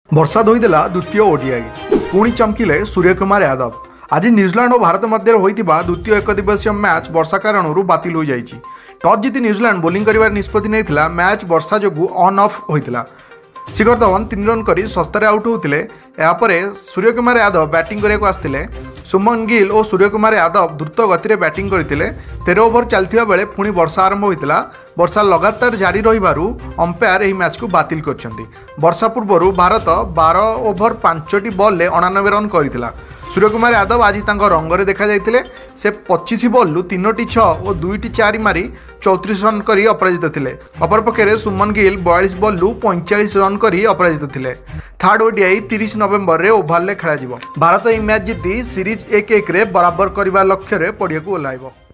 वर्षा धोईदेला द्वितीय ओडीआई पुणी चमकिले सूर्यकुमार यादव। आज न्यूजीलैंड और भारत मध्य होइतिबा द्वितीय एक दिवसीय मैच वर्षा कारण बातिल हो जाइछि। टॉस जीति न्यूजीलैंड बोलिंग करिवार निष्पत्ति नैथिला। मैच वर्षा जोगु ऑन ऑफ होइतिला। शिखर धवन 3 रन करी सस्तारे आउट होते। यापर सूर्यकुमार यादव बैटिंग करने आसते। सुमन गिल और सूर्यकुमार यादव द्रुत गति में बैटिंग करते। 13 ओवर चलता बेले पुणी वर्षा आरंभ होता। वर्षा लगातार जारी रहिबारु अंपायर यह मैच को बातिल कर। वर्षा पूर्व भारत 12 ओवर 5 बॉल 89 रन करथिला। सूर्यकुमार यादव आज रंगरे देखा जाइतिले। से 25 बॉल 3टी 6 और 2टी 4 मारी 34 रन करी अपराजित थिले। अपरपक्षे सुमन गिल 42 बॉल 45 रन करी अपराजित थिले। थर्ड ओडीआई 30 नवेम्बर रे ओभाल खेल। भारत यह मैच जीति सीरीज 1-1 रे बराबर करने लक्ष्य पड़िया को ओह्लैब।